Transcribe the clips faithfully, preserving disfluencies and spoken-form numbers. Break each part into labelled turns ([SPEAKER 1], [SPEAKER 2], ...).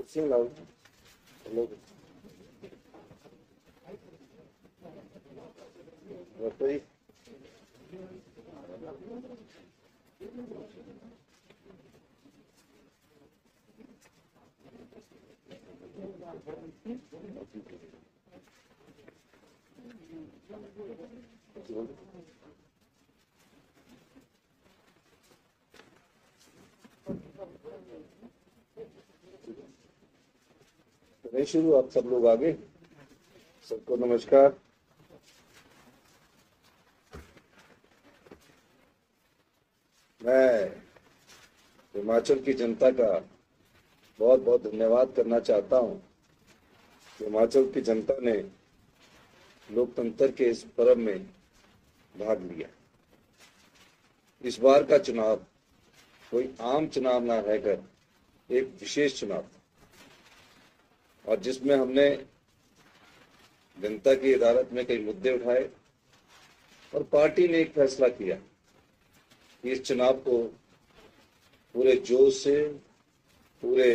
[SPEAKER 1] कुर्सी लाओ लोग रसोई नहीं शुरू। आप सब लोग आगे। सबको नमस्कार। मैं हिमाचल की जनता का बहुत बहुत धन्यवाद करना चाहता हूं। हिमाचल की जनता ने लोकतंत्र के इस पर्व में भाग लिया। इस बार का चुनाव कोई आम चुनाव ना रहकर एक विशेष चुनाव था, और जिसमें हमने जनता की अदालत में कई मुद्दे उठाए और पार्टी ने एक फैसला किया कि इस चुनाव को पूरे जोश से, पूरे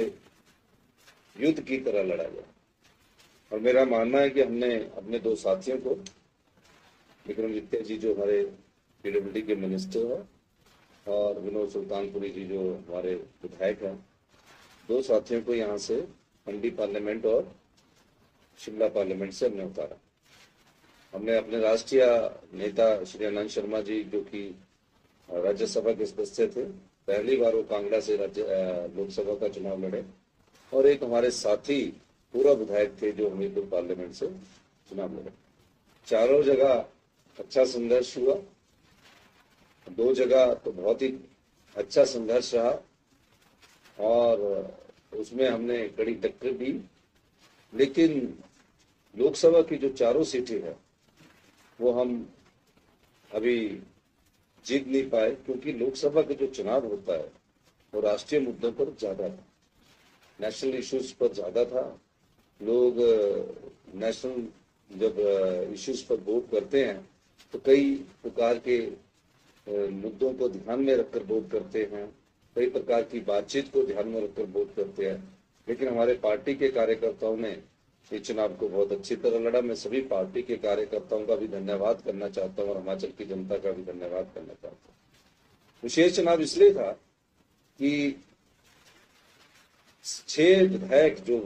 [SPEAKER 1] युद्ध की तरह लड़ा जाए। और मेरा मानना है कि हमने अपने दो साथियों को, विक्रमादित्य जी जो हमारे पीडब्ल्यूडी के मिनिस्टर हैं और विनोद सुल्तानपुरी जी जो हमारे विधायक हैं, दो साथियों को यहाँ से मंडी पार्लियामेंट और शिमला पार्लियामेंट से हमने उतारा। हमने अपने राष्ट्रीय नेता श्री आनंद शर्मा जी जो कि राज्यसभा के सदस्य थे, पहली बार वो कांगड़ा से राज्य लोकसभा का चुनाव लड़े, और एक हमारे साथी पूर्व विधायक थे जो हमीरपुर पार्लियामेंट से चुनाव लड़े। चारों जगह अच्छा संघर्ष हुआ। दो जगह तो बहुत ही अच्छा संघर्ष रहा और उसमें हमने कड़ी टक्कर दी, लेकिन लोकसभा की जो चारों सीटें हैं वो हम अभी जीत नहीं पाए, क्योंकि लोकसभा का जो चुनाव होता है वो राष्ट्रीय मुद्दों पर ज्यादा था, नेशनल इश्यूज पर ज्यादा था। लोग नेशनल जब इश्यूज पर वोट करते हैं तो कई प्रकार के मुद्दों को ध्यान में रखकर वोट करते हैं, कई प्रकार की बातचीत को ध्यान में रखकर वोट करते हैं। लेकिन हमारे पार्टी के कार्यकर्ताओं ने इस चुनाव को बहुत अच्छी तरह लड़ा। मैं सभी पार्टी के कार्यकर्ताओं का भी धन्यवाद करना चाहता हूँ और हिमाचल की जनता का भी धन्यवाद करना चाहता हूँ। विशेष चुनाव इसलिए था कि छह विधायक जो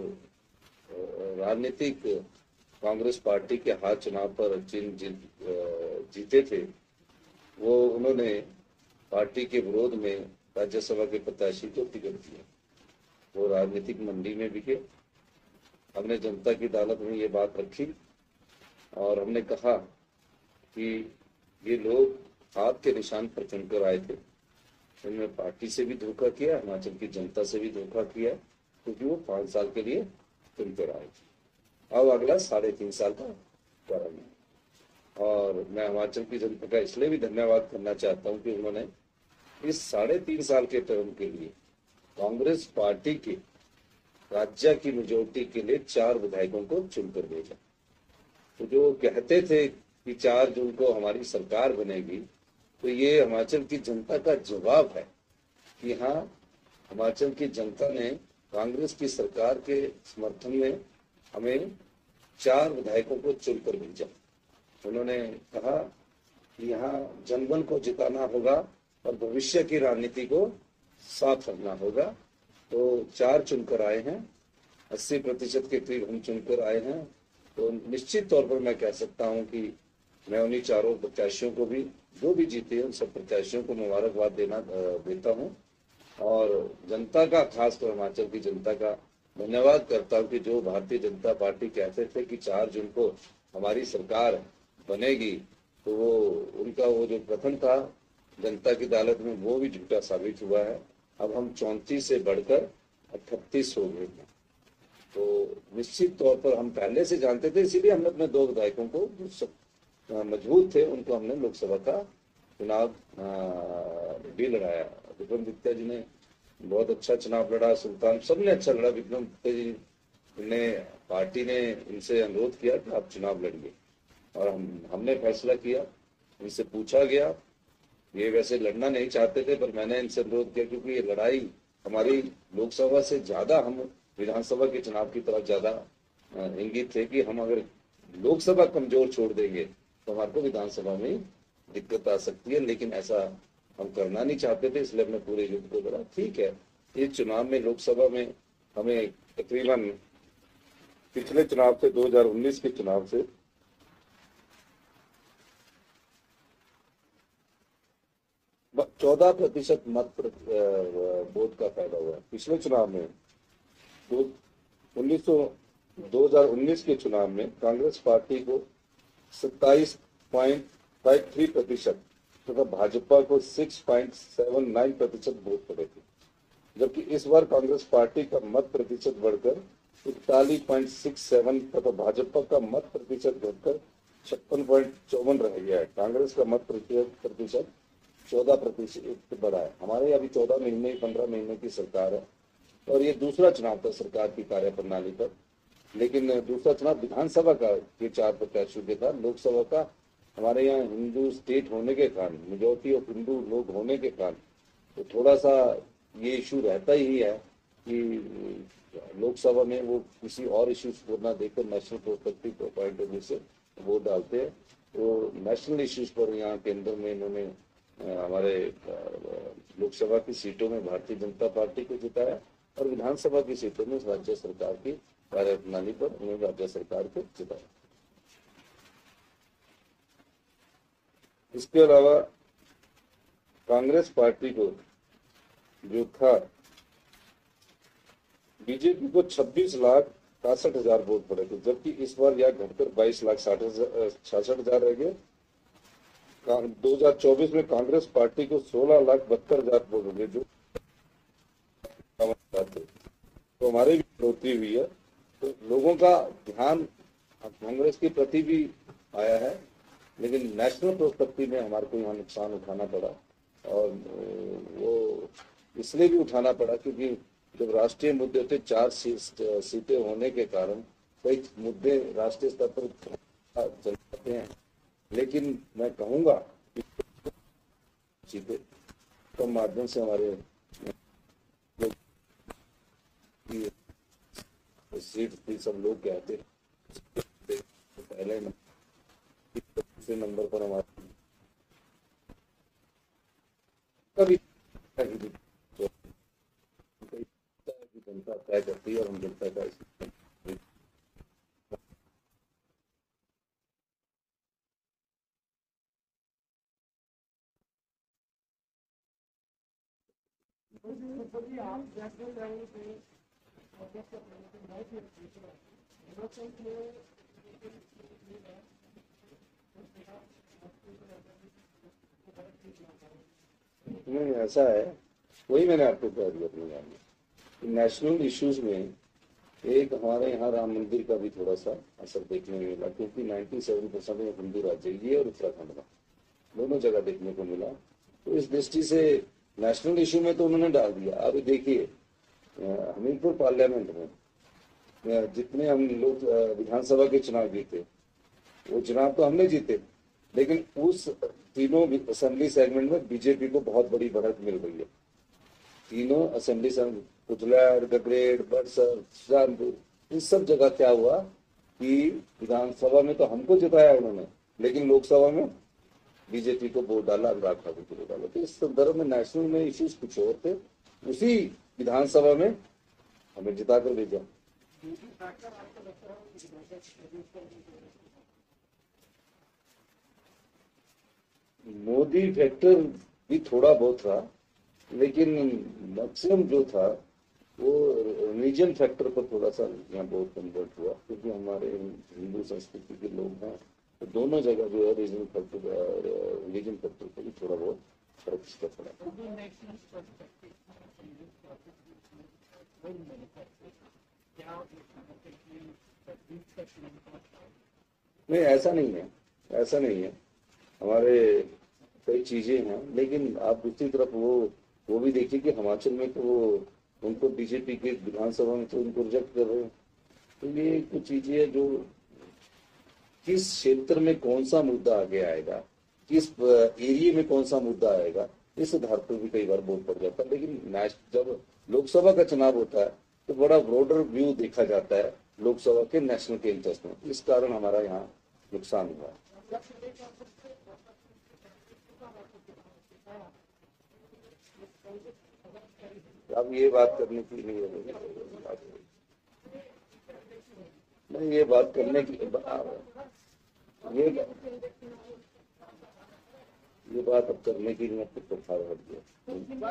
[SPEAKER 1] राजनीतिक कांग्रेस पार्टी के हाथ चुनाव पर चिन्ह जीत जीते थे, वो उन्होंने पार्टी के विरोध में राज्यसभा के प्रत्याशी को टिकट दिया। वो राजनीतिक मंडी में बिके। हमने जनता की अदालत में ये बात रखी और हमने कहा कि ये लोग हाथ के निशान पर चुनकर आए थे, उन्होंने पार्टी से भी धोखा किया, हिमाचल की जनता से भी धोखा किया, क्योंकि वो पांच साल के लिए चुनकर आए थे। अब अगला साढ़े तीन साल का टर्म है और मैं हिमाचल की जनता का इसलिए भी धन्यवाद करना चाहता हूँ कि उन्होंने इस साढ़े तीन साल के टर्म के लिए कांग्रेस पार्टी के राज्य की मेजोरिटी के लिए चार विधायकों को चुनकर भेजा। तो जो कहते थे कि चार जून को हमारी सरकार बनेगी, तो ये हिमाचल की जनता का जवाब है कि हाँ, हिमाचल की जनता ने कांग्रेस की सरकार के समर्थन में हमें चार विधायकों को चुनकर भेजा। उन्होंने कहा कि यहाँ जनगण को जिताना होगा और भविष्य की राजनीति को साफ रखना होगा। तो चार चुनकर आए हैं, अस्सी प्रतिशत के करीब हम चुनकर आए हैं। तो निश्चित तौर पर मैं कह सकता हूं कि मैं उन्हीं चारों प्रत्याशियों को भी, जो भी जीते हैं, उन सब प्रत्याशियों को मुबारकबाद देना देता हूं और जनता का, खासकर हिमाचल की जनता का धन्यवाद करता हूं कि जो भारतीय जनता पार्टी कहते थे कि चार जून को हमारी सरकार बनेगी, तो वो उनका वो जो कथन था जनता की अदालत में, वो भी झूठा साबित हुआ है। अब हम चौंतीस से बढ़कर अठतीस हो गए हैं। तो निश्चित तौर पर हम पहले से जानते थे, इसीलिए हमने अपने दो विधायकों को जो मजबूत थे उनको हमने लोकसभा का चुनाव भी लड़ाया। विक्रमादित्य जी ने बहुत अच्छा चुनाव लड़ा, सुल्तान सबने अच्छा लड़ा। विक्रमादित्य जी ने, पार्टी ने इनसे अनुरोध किया कि आप चुनाव लड़िए और हम हमने फैसला किया। इनसे पूछा गया, ये वैसे लड़ना नहीं चाहते थे, पर मैंने इनसे अनुरोध किया क्योंकि ये लड़ाई हमारी लोकसभा से ज्यादा हम विधानसभा के चुनाव की तरफ ज्यादा इंगित थे कि हम अगर लोकसभा कमजोर छोड़ देंगे तो हमारे को विधानसभा में दिक्कत आ सकती है, लेकिन ऐसा हम करना नहीं चाहते थे, इसलिए हमने पूरे युद्ध को लड़ा। ठीक है, इस चुनाव में लोकसभा में हमें तकरीबन पिछले चुनाव से दो हज़ार उन्नीस के चुनाव से चौदह प्रतिशत मत वोट का फायदा हुआ है। पिछले चुनाव में दो उन्नीस सौ दो हजार उन्नीस के चुनाव में कांग्रेस पार्टी को सत्ताईस पॉइंट फाइव थ्री प्रतिशत तथा भाजपा को छह पॉइंट सात नौ प्रतिशत वोट पड़े थे, जबकि इस बार कांग्रेस पार्टी का मत प्रतिशत बढ़कर इकतालीस पॉइंट छह सात तथा भाजपा का मत प्रतिशत घटकर छप्पन पॉइंट चौवन रह गया है। कांग्रेस का मत प्रतिशत चौदह प्रतिशत बढ़ा है। हमारे अभी चौदह महीने पंद्रह महीने की सरकार है और ये दूसरा चुनाव था सरकार की कार्य प्रणाली पर, लेकिन दूसरा चुनाव विधानसभा का के चार प्रत्याशियों के था। लोकसभा का हमारे यहाँ हिंदू स्टेट होने के कारण, मेजोरिटी ऑफ हिंदू लोग होने के कारण, तो थोड़ा सा ये इशू रहता ही है कि लोकसभा में वो किसी और इश्यूज को ना देखकर national perspective point of view से वोट डालते हैं। तो नेशनल इश्यूज पर यहाँ केंद्र में इन्होंने हमारे लोकसभा की सीटों में भारतीय जनता पार्टी को जिताया और विधानसभा की सीटों में राज्य सरकार की कार्यप्रणाली पर उन्होंने राज्य सरकार को जिताया। इसके अलावा कांग्रेस पार्टी को जो था, बीजेपी को छब्बीस लाख पैंसठ हजार वोट पड़े थे, जबकि इस बार यह घटकर बाईस लाख साठ हजार छियासठ हजार रह गए। दो हजार चौबीस में कांग्रेस पार्टी को सोलह लाख बहत्तर हजार वोट मिले, जो तो हमारे भी बढ़ोतरी हुई है। तो लोगों का ध्यान कांग्रेस के प्रति भी आया है, लेकिन नेशनल पर्सपेक्टिव में हमारे को यहाँ नुकसान उठाना पड़ा और वो इसलिए भी उठाना पड़ा क्योंकि जब राष्ट्रीय मुद्दे होते चार सीटें होने के कारण कई मुद्दे राष्ट्रीय स्तर पर चल जाते हैं, लेकिन मैं कहूंगा सीटें कम माध्यम से हमारे सीट थी, सब लोग कहते पहले दूसरे नंबर पर हमारे कभी जनता तय करती है और हम जनता का नहीं, ऐसा है, वही मैंने आपको कह दिया अपने बारे में। नेशनल इश्यूज में एक हमारे यहाँ राम मंदिर का भी थोड़ा सा असर देखने में मिला, क्योंकि सत्तानवे परसेंट में हिंदू राज्य ये और उत्तराखंड में दोनों जगह देखने को मिला। तो इस दृष्टि से नेशनल इशू में तो उन्होंने डाल दिया। अभी देखिए हमीरपुर पार्लियामेंट में जितने हम लोग विधानसभा के चुनाव जीते, वो चुनाव तो हमने जीते, लेकिन उस तीनों असेंबली सेगमेंट में बीजेपी को बहुत बड़ी बढ़त मिल रही है। तीनों असेंबली सेगमेंट कुचलैड़, गगरेट, बड़सर, सुजानपुर, इन सब जगह क्या हुआ कि विधानसभा में तो हमको जिताया उन्होंने, लेकिन लोकसभा में बीजेपी को वोट डाला, अनुराग ठाकुर को वोट डाला। तो इस संदर्भ में नेशनल में इश्यूज कुछ और थे, उसी विधानसभा में हमें जिता कर भेजा। मोदी फैक्टर भी थोड़ा बहुत था, लेकिन मैक्सिमम जो था वो रीजन फैक्टर पर थोड़ा सा यहाँ बहुत कन्वर्ट हुआ, क्योंकि हमारे हिंदू संस्कृति के लोग हैं, तो दोनों जगह जो है रीजन फैक्टर रीजन फैक्टर पर भी थोड़ा बहुत फर्क इसका पड़ा। नहीं, ऐसा नहीं है, ऐसा नहीं है, हमारे कई चीजें हैं, लेकिन आप दूसरी तरफ वो वो भी देखिए कि हिमाचल में तो वो उनको बीजेपी के विधानसभा में तो उनको रिजेक्ट कर रहे हैं। तो ये कुछ चीजें हैं जो किस क्षेत्र में कौन सा मुद्दा आगे आएगा, किस एरिया में कौन सा मुद्दा आएगा, इस आधार पर भी कई बार वोट पड़ जाता है। लेकिन जब लोकसभा का चुनाव होता है तो बड़ा ब्रॉडर व्यू देखा जाता है लोकसभा के नेशनल के इंटरेस्ट में। इस कारण हमारा यहाँ नुकसान हुआ। अब ये बात करने की नहीं है, नहीं ये बात करने की ये ये बात अब करने की नहीं, तो फारवर्ड दिया।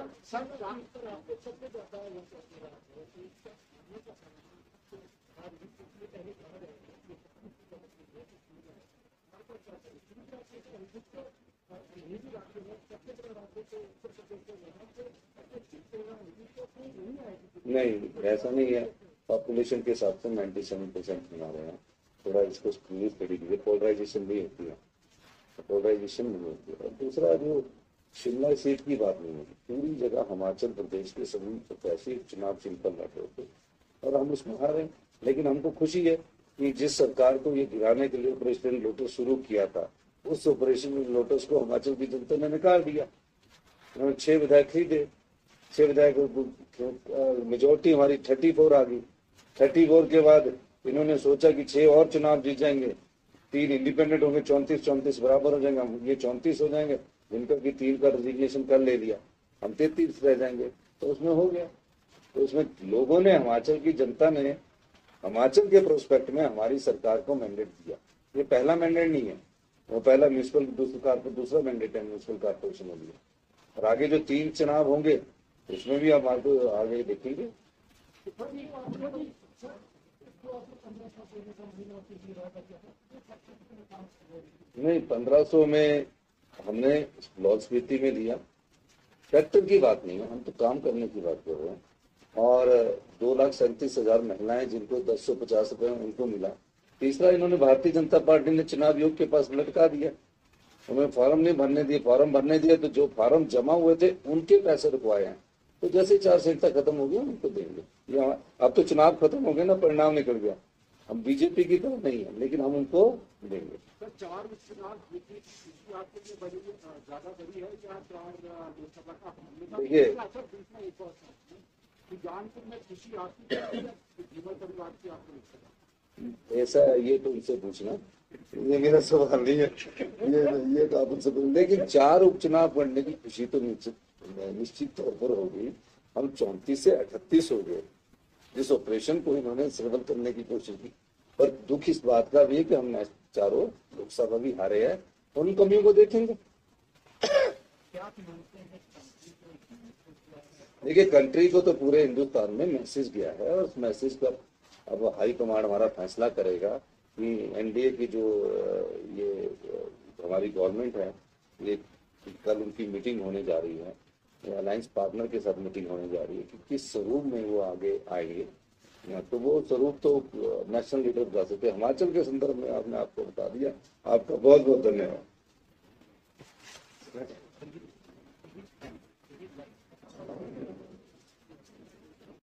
[SPEAKER 1] नहीं ऐसा नहीं है, पॉपुलेशन के हिसाब से नाइन्टी सेवन परसेंट हमारे यहाँ। थोड़ा इसको स्क्रीज करी कीजिए, पोलराइजेशन भी होती है, पोलराइजेशन नहीं होती है। और दूसरा जो शिमला सीट की बात नहीं होती, पूरी जगह हिमाचल प्रदेश के सभी प्रत्याशी चुनाव सिंपल लड़ रहे थे और हम उसमें हारे। लेकिन हमको खुशी है कि जिस सरकार को ये गिराने के लिए ऑपरेशन लोटस शुरू किया था, उस ऑपरेशन लोटस को हिमाचल की जनता ने निकाल दिया। उन्होंने छह विधायक खरीदे, छह विधायक मेजोरिटी हमारी थर्टी फोर आ गई। थर्टी फोर के बाद इन्होंने सोचा कि छह और चुनाव जीत जाएंगे, तीन इंडिपेंडेंट होंगे, चौंतीस चौंतीस बराबर हो जाएंगे, हम ये चौंतीस हो जाएंगे, जिनका कि तीन का रेजिग्नेशन कर ले लिया, हम तैतीस रह जाएंगे। तो उसमें हो गया। तो उसमें लोगों ने, हिमाचल की जनता ने हिमाचल के प्रोस्पेक्ट में हमारी सरकार को मैंडेट दिया। ये पहला मैंडेट नहीं है, वो पहला म्यूनसिपल दूसरा दूसरा मैंडेट है म्यूनसिपल कॉर्पोरेशन में लिया। और आगे जो तीन चुनाव होंगे उसमें भी हम आपको आगे देखेंगे। नहीं, पंद्रह सौ में हमने लाहौल स्पीति में लिया। फैक्टर की बात नहीं है, हम तो काम करने की बात कर रहे हैं। और दो लाख सैंतीस हजार महिलाएं जिनको दस सौ पचास रुपए उनको मिला। तीसरा, इन्होंने भारतीय जनता पार्टी ने चुनाव आयोग के पास लटका दिया, उन्हें फॉर्म नहीं भरने दिए। फॉर्म भरने दिए तो जो फॉर्म जमा हुए थे उनके पैसे रुकवाए हैं। तो जैसे चार संहिता खत्म हो गया उनको देंगे। ये अब तो चुनाव खत्म हो गए ना, परिणाम निकल गया। हम बीजेपी की तरह नहीं है, लेकिन हम उनको देंगे।
[SPEAKER 2] चार उपचुनाव आपके लिए बड़ी ज्यादा बड़ी है या चार लोकसभा का?
[SPEAKER 1] देखिए,
[SPEAKER 2] जानपुर में खुशी आपकी परिवार की आपको
[SPEAKER 1] ऐसा ये तो उनसे पूछना, ये मेरा सवाल नहीं है। ये ये तो आप उनसे पूछ। लेकिन चार उपचुनाव बढ़ने की खुशी तो निश्चित निश्चित तौर पर होगी। हम चौंतीस से अठतीस हो गए, जिस ऑपरेशन को इन्होंने सफल करने की कोशिश की। पर दुख इस बात का भी है कि हम चारों लोकसभा भी हारे हैं, उन कमियों को देखेंगे। देखिए, कंट्री को तो पूरे हिंदुस्तान में मैसेज गया है और उस मैसेज का अब हाई कमांड हमारा फैसला करेगा कि एनडीए की जो ये हमारी गवर्नमेंट है, ये कल उनकी मीटिंग होने जा रही है, अलायंस पार्टनर के साथ मीटिंग होने जा रही है कि किस स्वरूप में वो आगे आएंगे। तो वो स्वरूप तो नेशनल लीडर बता सकते हैं। हिमाचल के संदर्भ में आपने आपको बता दिया। आपका बहुत बहुत धन्यवाद।